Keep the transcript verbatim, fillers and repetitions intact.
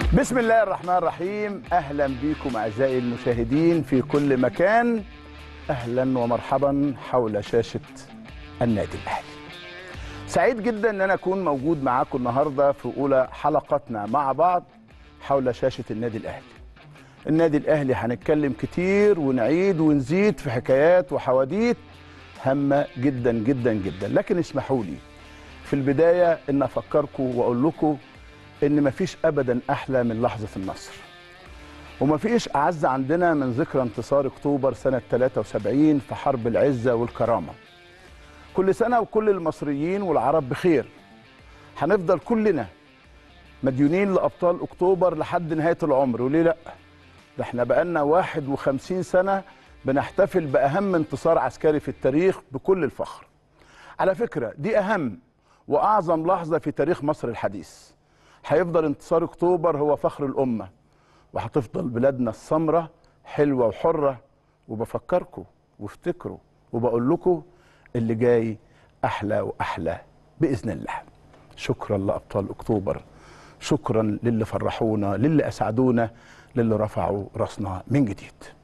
بسم الله الرحمن الرحيم. أهلا بكم أعزائي المشاهدين في كل مكان. أهلا ومرحبا حول شاشة النادي الأهلي. سعيد جدا أن أنا أكون موجود معاكم النهاردة في أولى حلقتنا مع بعض حول شاشة النادي الأهلي. النادي الأهلي هنتكلم كتير ونعيد ونزيد في حكايات وحواديت هامة جدا جدا جدا، لكن اسمحوا لي في البداية أن أفكركم وأقول لكم إن مفيش أبدا أحلى من لحظة النصر، ومفيش أعز عندنا من ذكرى انتصار أكتوبر سنة ثلاثة وسبعين في حرب العزة والكرامة. كل سنة وكل المصريين والعرب بخير. هنفضل كلنا مديونين لأبطال أكتوبر لحد نهاية العمر، وليه لأ؟ ده احنا بقالنا واحد وخمسين سنة بنحتفل بأهم انتصار عسكري في التاريخ بكل الفخر. على فكرة دي أهم وأعظم لحظة في تاريخ مصر الحديث. هيفضل انتصار أكتوبر هو فخر الأمة، وهتفضل بلادنا السمرة حلوة وحرة. وبفكركم وافتكروا وبقول لكم اللي جاي أحلى وأحلى بإذن الله. شكرا لأبطال أكتوبر، شكرا للي فرحونا، للي أسعدونا، للي رفعوا راسنا من جديد.